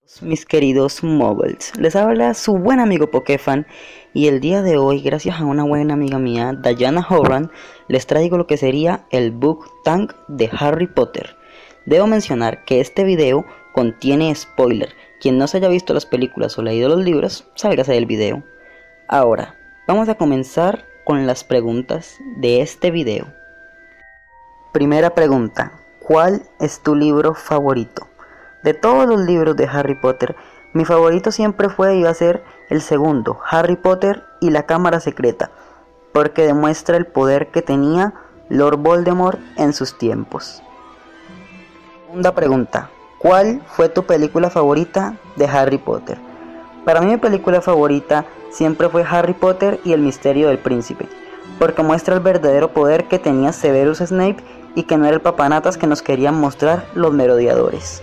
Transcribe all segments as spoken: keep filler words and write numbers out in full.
Mis queridos moguls, les habla su buen amigo Pokefan y el día de hoy, gracias a una buena amiga mía, Diana Horan, les traigo lo que sería el Book Tank de Harry Potter. Debo mencionar que este video contiene spoiler. Quien no se haya visto las películas o leído los libros, sálgase del video. Ahora, vamos a comenzar con las preguntas de este video. Primera pregunta: ¿cuál es tu libro favorito? De todos los libros de Harry Potter, mi favorito siempre fue y iba a ser el segundo, Harry Potter y la Cámara Secreta, porque demuestra el poder que tenía Lord Voldemort en sus tiempos. Segunda pregunta: ¿cuál fue tu película favorita de Harry Potter? Para mí mi película favorita siempre fue Harry Potter y el misterio del príncipe, porque muestra el verdadero poder que tenía Severus Snape y que no era el papanatas que nos querían mostrar los merodeadores.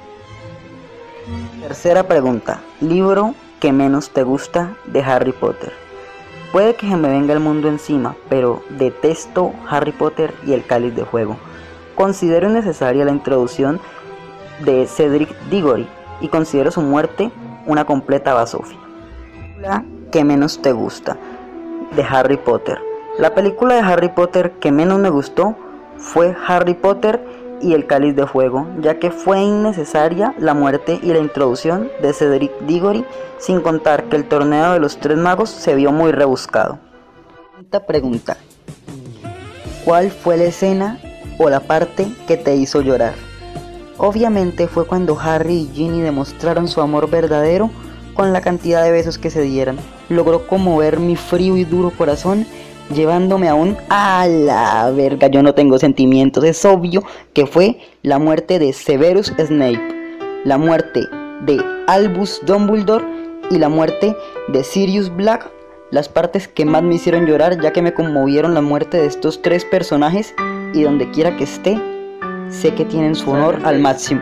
Tercera pregunta: libro que menos te gusta de Harry Potter. Puede que se me venga el mundo encima, pero detesto Harry Potter y el Cáliz de Fuego. Considero innecesaria la introducción de Cedric Diggory y considero su muerte una completa basofia. La que menos te gusta de Harry Potter. La película de Harry Potter que menos me gustó fue Harry Potter y el Cáliz de Fuego, ya que fue innecesaria la muerte y la introducción de Cedric Diggory, sin contar que el torneo de los tres magos se vio muy rebuscado. Quinta pregunta: ¿cuál fue la escena o la parte que te hizo llorar? Obviamente fue cuando Harry y Ginny demostraron su amor verdadero con la cantidad de besos que se dieran. Logró conmover mi frío y duro corazón, llevándome a un a la verga, yo no tengo sentimientos. Es obvio que fue la muerte de Severus Snape, la muerte de Albus Dumbledore y la muerte de Sirius Black, las partes que más me hicieron llorar, ya que me conmovieron la muerte de estos tres personajes y donde quiera que esté, sé que tienen su honor al máximo.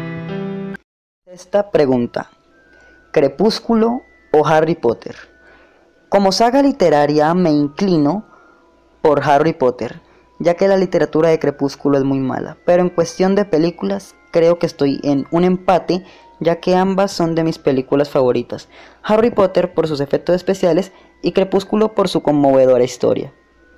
Esta pregunta: ¿Crepúsculo o Harry Potter? Como saga literaria me inclino por Harry Potter, ya que la literatura de Crepúsculo es muy mala, pero en cuestión de películas creo que estoy en un empate, ya que ambas son de mis películas favoritas, Harry Potter por sus efectos especiales y Crepúsculo por su conmovedora historia.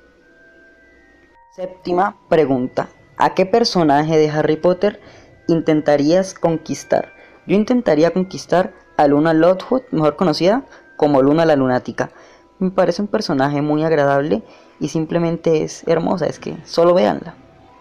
Séptima pregunta: ¿a qué personaje de Harry Potter intentarías conquistar? Yo intentaría conquistar a Luna Lovegood, mejor conocida como Luna la Lunática. Me parece un personaje muy agradable y simplemente es hermosa, es que solo véanla.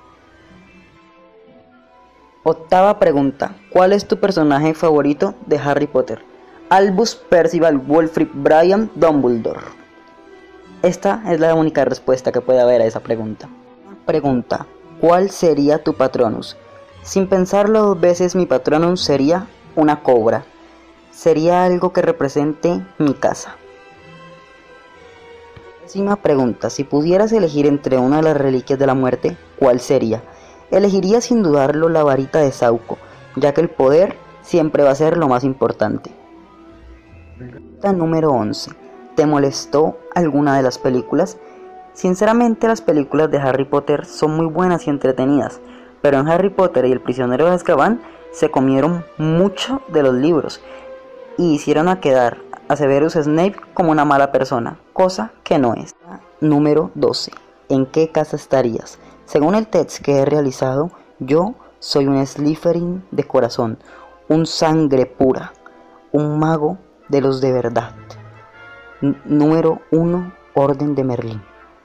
Octava pregunta: ¿cuál es tu personaje favorito de Harry Potter? Albus Percival Wulfric Brian Dumbledore. Esta es la única respuesta que puede haber a esa pregunta. Pregunta: ¿cuál sería tu Patronus? Sin pensarlo dos veces, mi Patronus sería una cobra. Sería algo que represente mi casa. Décima pregunta: si pudieras elegir entre una de las reliquias de la muerte, ¿cuál sería? Elegiría sin dudarlo la varita de Sauco, ya que el poder siempre va a ser lo más importante. Pregunta número once: ¿te molestó alguna de las películas? Sinceramente, las películas de Harry Potter son muy buenas y entretenidas, pero en Harry Potter y el prisionero de Azkaban se comieron mucho de los libros y hicieron a quedar a Severus Snape como una mala persona, cosa que no es. Número doce: ¿en qué casa estarías? Según el test que he realizado, yo soy un Slytherin de corazón, un sangre pura, un mago de los de verdad. N- número uno: Orden de Merlín.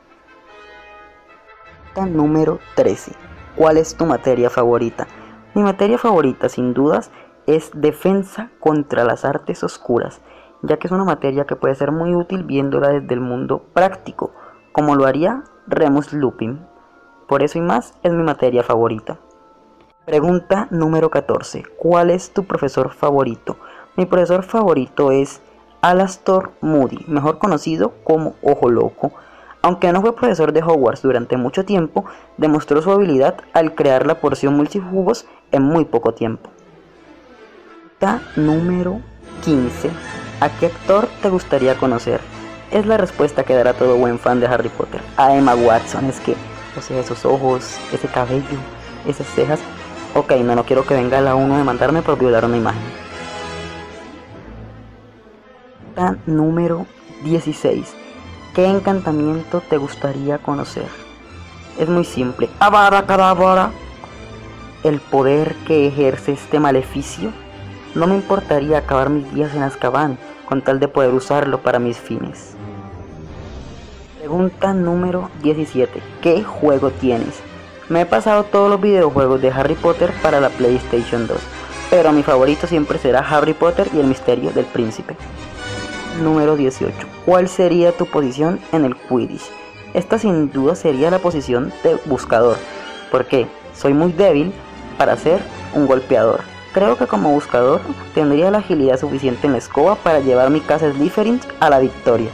Número trece: ¿cuál es tu materia favorita? Mi materia favorita, sin dudas, es defensa contra las artes oscuras, ya que es una materia que puede ser muy útil viéndola desde el mundo práctico, como lo haría Remus Lupin. Por eso y más es mi materia favorita. Pregunta número catorce: ¿cuál es tu profesor favorito? Mi profesor favorito es Alastor Moody, mejor conocido como Ojo Loco. Aunque no fue profesor de Hogwarts durante mucho tiempo, demostró su habilidad al crear la poción multijugos en muy poco tiempo. Número quince: ¿a qué actor te gustaría conocer? Es la respuesta que dará todo buen fan de Harry Potter: a Emma Watson. Es que, o sea, esos ojos, ese cabello, esas cejas. Ok, no, no quiero que venga la uno a demandarme por violar una imagen. Pregunta número dieciséis. ¿Qué encantamiento te gustaría conocer? Es muy simple. Avada Kedavra. El poder que ejerce este maleficio. No me importaría acabar mis días en Azkaban con tal de poder usarlo para mis fines. Pregunta número diecisiete. ¿Qué juego tienes? Me he pasado todos los videojuegos de Harry Potter para la PlayStation dos, pero mi favorito siempre será Harry Potter y el misterio del príncipe. Número dieciocho. ¿Cuál sería tu posición en el Quidditch? Esta sin duda sería la posición de buscador, porque soy muy débil para ser un golpeador. Creo que como buscador tendría la agilidad suficiente en la escoba para llevar mi casa Slytherin a la victoria.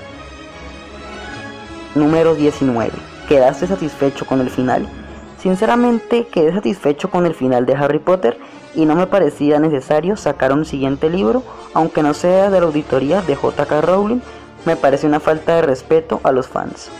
Número diecinueve. ¿Quedaste satisfecho con el final? Sinceramente quedé satisfecho con el final de Harry Potter y no me parecía necesario sacar un siguiente libro, aunque no sea de la auditoría de J K Rowling. Me parece una falta de respeto a los fans.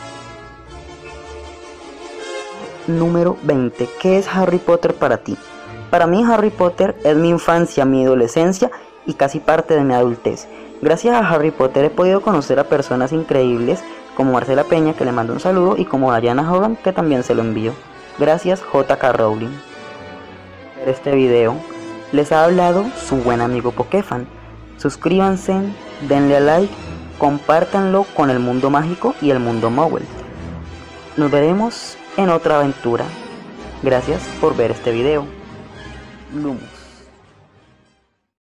Número veinte. ¿Qué es Harry Potter para ti? Para mí Harry Potter es mi infancia, mi adolescencia y casi parte de mi adultez. Gracias a Harry Potter he podido conocer a personas increíbles como Marcela Peña, que le mando un saludo, y como Diana Hogan, que también se lo envío. Gracias J K Rowling. En este video les ha hablado su buen amigo Pokefan. Suscríbanse, denle a like, compártanlo con el mundo mágico y el mundo Muggle. Nos veremos en otra aventura. Gracias por ver este video. Lumos.